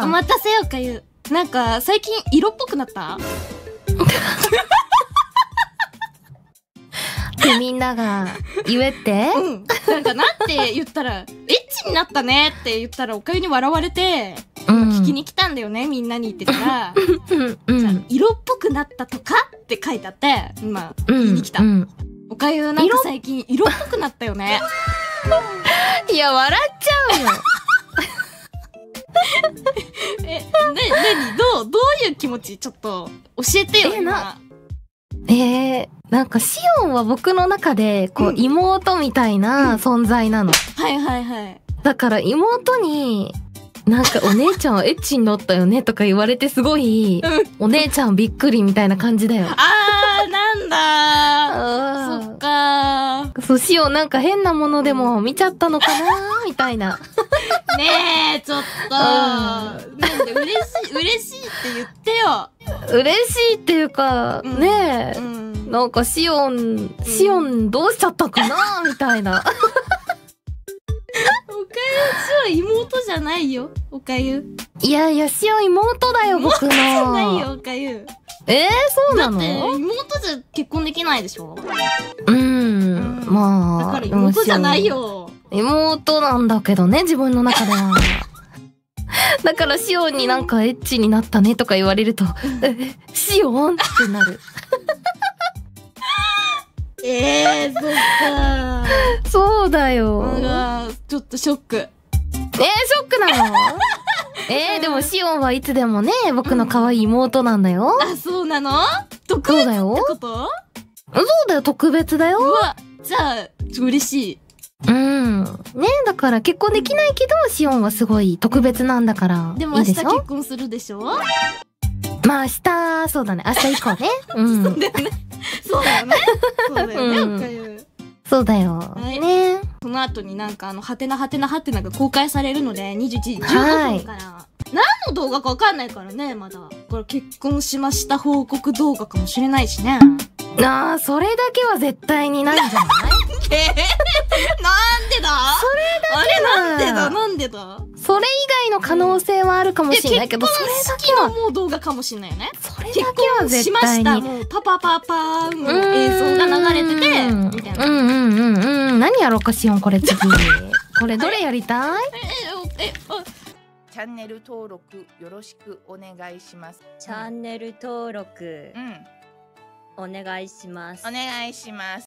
お待たせよかゆ。なんか最近色っぽくなった？ ってみんなが言えって、 うん。なんかなんて言ったら、エッチになったねって言ったらおかゆに笑われて、聞きに来たんだよね、みんなにって言ったら、じゃあ色っぽくなったとかって書いてあって、今、言いに来た。おかゆなんか最近色っぽくなったよね。 いや、笑っちゃうよ。 どういう気持ちちょっと教えてよ、今。 なんかシオンは僕の中で、こう、妹みたいな存在なの。 はいはいはい。 だから妹に、なんかお姉ちゃんはエッチになったよねとか言われてすごい、お姉ちゃんびっくりみたいな感じだよ。 なんだそっかそう、シオンなんか変なものでも見ちゃったのかなみたいな。 ねえ、ちょっと。なんで嬉しいって言ってよ。 嬉しいっていうか、ねえ、なんかシオンどうしちゃったかなみたいな。 おかゆ、妹じゃないよ、おかゆ。 いやいや、シオン妹だよ、僕の。 妹じゃないよ、おかゆ。 そうなの？ だって妹じゃ結婚できないでしょ？ まあ。 だから妹じゃないよ。 妹なんだけどね、自分の中では。だからシオンになんかエッチになったねとか言われると、シオンってなる。 そっか。 そうだよ。 ちょっとショック。 ショックなの？でもシオンはいつでもね、僕の可愛い妹なんだよ。 そうなの？特別ってこと？ そうだよ、特別だよ。 うわ、じゃあ、嬉しい。 ね、だから結婚できないけど、シオンはすごい特別なんだから。 でも明日結婚するでしょ？ まあ明日、そうだね、明日以降ね。 そうだよね。そうだよね。そうだよね、おかゆ。 そうだよ。ね。 その後になんかはてなはてなはてなが公開されるので、21時15分から。何の動画かわかんないからね、まだ。これ結婚しました報告動画かもしれないしね。 それだけは絶対にないんじゃない？ なんでだ？なんでだ？ それ以外の可能性はあるかもしれないけど、それだけはもう動画かもしれないよね。 それだけは絶対に。 結婚しました。もうパパパパーンの映像が流れてて、みたいな。 何やろうかしよん、これ次。これどれやりたい？ チャンネル登録よろしくお願いします。 チャンネル登録、お願いします。 お願いします。